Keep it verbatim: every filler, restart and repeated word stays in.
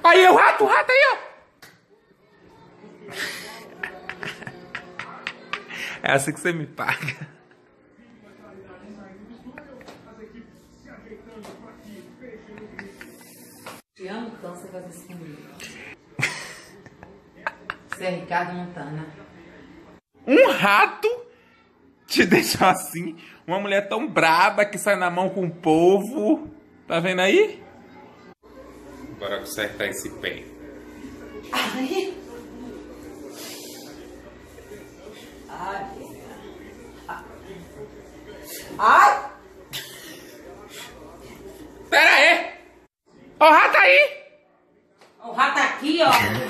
Aí, o rato, o rato aí, ó. É assim que você me paga. Te amo tanto você fazer isso comigo. Você é Ricardo Montana. Um rato te deixou assim? Uma mulher tão braba que sai na mão com o povo. Tá vendo aí? Bora consertar esse pé. Ai. Ai. Ai. Pera aí! Ó o rato aí! O rato aqui, ó.